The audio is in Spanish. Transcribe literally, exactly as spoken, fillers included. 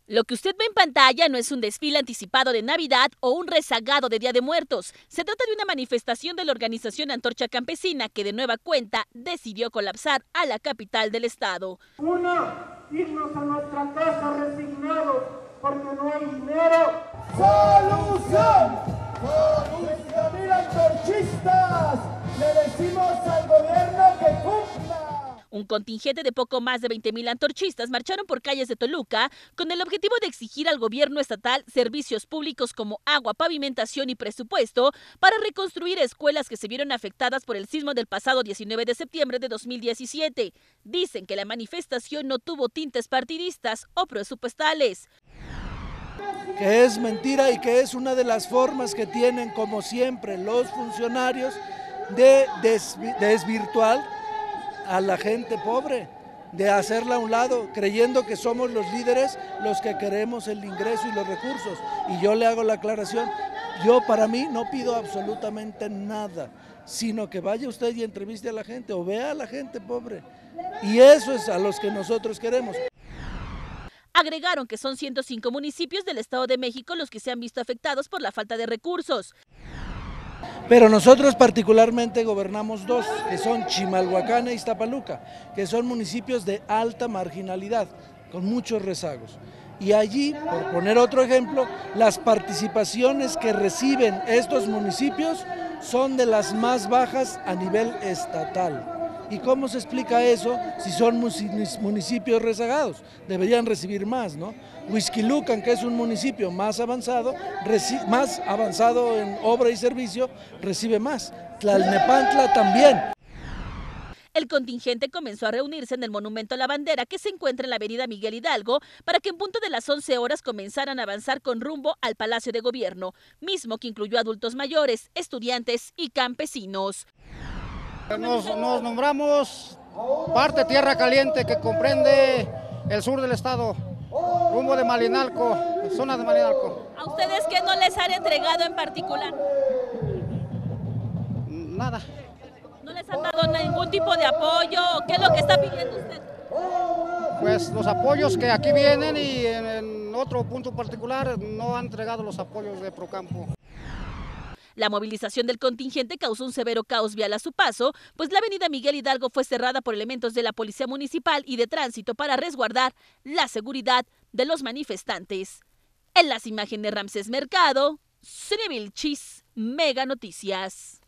Lo que usted ve en pantalla no es un desfile anticipado de Navidad o un rezagado de Día de Muertos. Se trata de una manifestación de la organización Antorcha Campesina que de nueva cuenta decidió colapsar a la capital del estado. Una, irnos a nuestra casa resignados porque no hay dinero. ¡Solución! ¡Solución! ¡Mira, antorchistas! Le decimos al gobierno que cumpla. Un contingente de poco más de veinte mil antorchistas marcharon por calles de Toluca con el objetivo de exigir al gobierno estatal servicios públicos como agua, pavimentación y presupuesto para reconstruir escuelas que se vieron afectadas por el sismo del pasado diecinueve de septiembre de dos mil diecisiete. Dicen que la manifestación no tuvo tintes partidistas o presupuestales. Que es mentira y que es una de las formas que tienen, como siempre, los funcionarios de desvirtuar a la gente pobre, de hacerla a un lado, creyendo que somos los líderes los que queremos el ingreso y los recursos. Y yo le hago la aclaración, yo para mí no pido absolutamente nada, sino que vaya usted y entreviste a la gente o vea a la gente pobre. Y eso es a los que nosotros queremos. Agregaron que son ciento cinco municipios del Estado de México los que se han visto afectados por la falta de recursos. Pero nosotros particularmente gobernamos dos, que son Chimalhuacán e Iztapaluca, que son municipios de alta marginalidad, con muchos rezagos. Y allí, por poner otro ejemplo, las participaciones que reciben estos municipios son de las más bajas a nivel estatal. ¿Y cómo se explica eso si son municipios rezagados? Deberían recibir más, ¿no? Huixquilucan, que es un municipio más avanzado, más avanzado en obra y servicio, recibe más. Tlalnepantla también. El contingente comenzó a reunirse en el Monumento a la Bandera que se encuentra en la avenida Miguel Hidalgo para que en punto de las once horas comenzaran a avanzar con rumbo al Palacio de Gobierno, mismo que incluyó adultos mayores, estudiantes y campesinos. Nos, nos nombramos parte Tierra Caliente que comprende el sur del estado, rumbo de Malinalco, zona de Malinalco. ¿A ustedes qué no les han entregado en particular? Nada. ¿No les han dado ningún tipo de apoyo? ¿Qué es lo que está pidiendo usted? Pues los apoyos que aquí vienen y en, en otro punto particular no han entregado los apoyos de Procampo. La movilización del contingente causó un severo caos vial a su paso, pues la avenida Miguel Hidalgo fue cerrada por elementos de la Policía Municipal y de Tránsito para resguardar la seguridad de los manifestantes. En las imágenes de Ramsés Mercado, Cinevilchis, Mega Noticias.